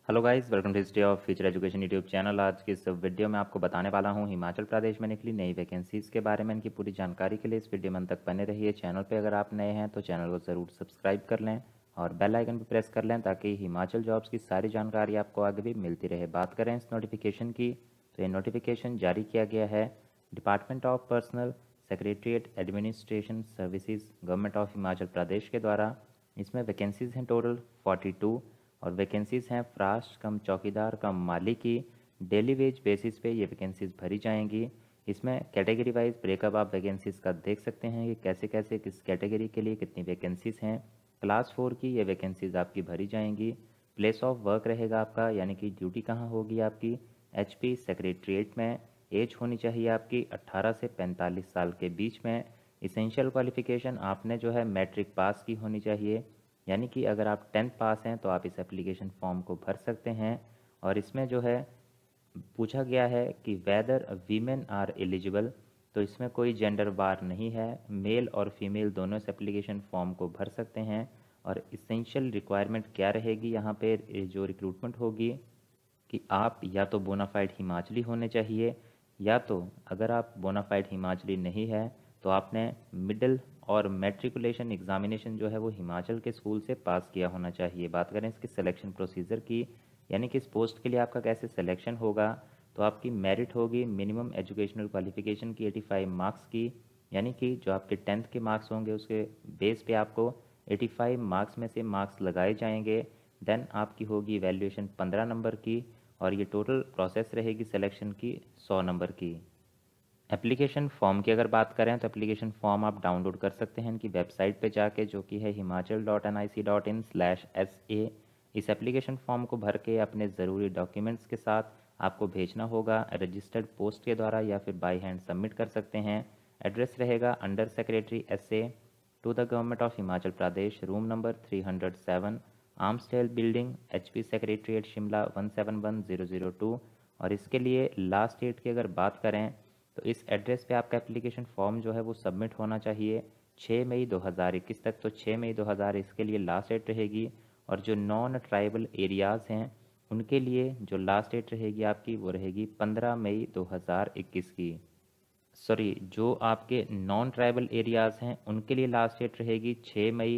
Hello guys, welcome to history of future education YouTube channel. आज की इस video में आपको बताने वाला हूं हिमाचल प्रदेश में निकली नई वैकेंसीज़ के बारे में। इनकी पूरी जानकारी के लिए इस वीडियो में अंत तक बने रहिए। चैनल पे अगर आप नए हैं तो चैनल को ज़रूर सब्सक्राइब कर लें और बेल आइकन पर प्रेस कर लें ताकि हिमाचल जॉब्स की सारी जानकारी आपको आगे भी मिलती रहे। बात करें इस नोटिफिकेशन की तो ये नोटिफिकेशन जारी किया गया है department of personal secretariat administration services government of Himachal Pradesh के द्वारा। इसमें वैकेंसीज़ हैं टोटल 42 और वैकेंसीज़ हैं फ्राश कम चौकीदार कम माली की। डेली वेज बेसिस पे ये वैकेंसीज़ भरी जाएंगी। इसमें कैटेगरी वाइज ब्रेकअप आप वैकेंसीज़ का देख सकते हैं कि कैसे कैसे किस कैटेगरी के लिए कितनी वैकेंसीज़ हैं। क्लास 4 की ये वैकेंसीज़ आपकी भरी जाएंगी। प्लेस ऑफ वर्क रहेगा आपका, यानी कि ड्यूटी कहाँ होगी आपकी, एचपी सेक्रेटरीट में। एज होनी चाहिए आपकी 18 से 45 साल के बीच में। इसेंशियल क्वालिफ़िकेशन आपने जो है मैट्रिक पास की होनी चाहिए, यानी कि अगर आप 10th पास हैं तो आप इस एप्लीकेशन फॉर्म को भर सकते हैं। और इसमें जो है पूछा गया है कि वेदर वीमेन आर एलिजिबल, तो इसमें कोई जेंडर बार नहीं है, मेल और फीमेल दोनों इस एप्लीकेशन फॉर्म को भर सकते हैं। और इसेंशियल रिक्वायरमेंट क्या रहेगी यहाँ पे जो रिक्रूटमेंट होगी कि आप या तो बोनाफाइड हिमाचली होने चाहिए, या तो अगर आप बोनाफाइड हिमाचली नहीं है तो आपने मिडिल और मैट्रिकुलेशन एग्जामिनेशन जो है वो हिमाचल के स्कूल से पास किया होना चाहिए। बात करें इसकी सिलेक्शन प्रोसीजर की, यानी कि इस पोस्ट के लिए आपका कैसे सिलेक्शन होगा, तो आपकी मेरिट होगी मिनिमम एजुकेशनल क्वालिफिकेशन की 85 मार्क्स की, यानी कि जो आपके 10th के मार्क्स होंगे उसके बेस पे आपको 85 मार्क्स में से मार्क्स लगाए जाएंगे। देन आपकी होगी वैल्यूएशन 15 नंबर की और ये टोटल प्रोसेस रहेगी सिलेक्शन की 100 नंबर की। एप्लीकेशन फॉर्म की अगर बात करें तो एप्लीकेशन फॉर्म आप डाउनलोड कर सकते हैं इनकी वेबसाइट पे जाके, जो कि है himachal.nic.in/sa। इस एप्लीकेशन फॉर्म को भर के अपने ज़रूरी डॉक्यूमेंट्स के साथ आपको भेजना होगा रजिस्टर्ड पोस्ट के द्वारा या फिर बाई हैंड सबमिट कर सकते हैं। एड्रेस रहेगा under secretary SA to the government of Himachal Pradesh, room number 307, Armsdale building, HP secretariat Shimla 171002। और इसके लिए लास्ट डेट की अगर बात करें तो इस एड्रेस पे आपका एप्लीकेशन फॉर्म जो है वो सबमिट होना चाहिए 6 मई 2021 तक। तो 6 मई 2000 इसके लिए लास्ट डेट रहेगी। और जो नॉन ट्राइबल एरियाज़ हैं उनके लिए जो लास्ट डेट रहेगी आपकी वो रहेगी 15 मई 2021 की। सॉरी, जो आपके नॉन ट्राइबल एरियाज़ हैं उनके लिए लास्ट डेट रहेगी 6 मई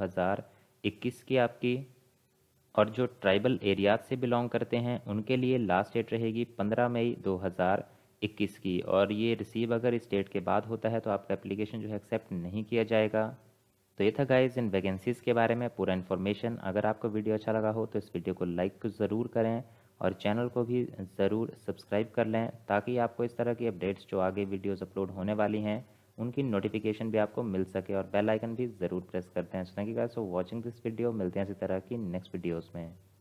2021 की आपकी। और जो ट्राइबल एरियाज से बिलोंग करते हैं उनके लिए लास्ट डेट रहेगी 15 मई 2021 की। और ये रिसीव अगर इस डेट के बाद होता है तो आपका एप्लीकेशन जो है एक्सेप्ट नहीं किया जाएगा। तो ये था गाइज इन वैकेंसीज़ के बारे में पूरा इन्फॉर्मेशन। अगर आपको वीडियो अच्छा लगा हो तो इस वीडियो को लाइक ज़रूर करें और चैनल को भी ज़रूर सब्सक्राइब कर लें ताकि आपको इस तरह की अपडेट्स जो आगे वीडियोज़ अपलोड होने वाली हैं उनकी नोटिफिकेशन भी आपको मिल सके। और बेल आइकन भी ज़रूर प्रेस करते हैं। So thank you guys for watching this video. मिलते हैं इसी तरह की नेक्स्ट वीडियोज़ में।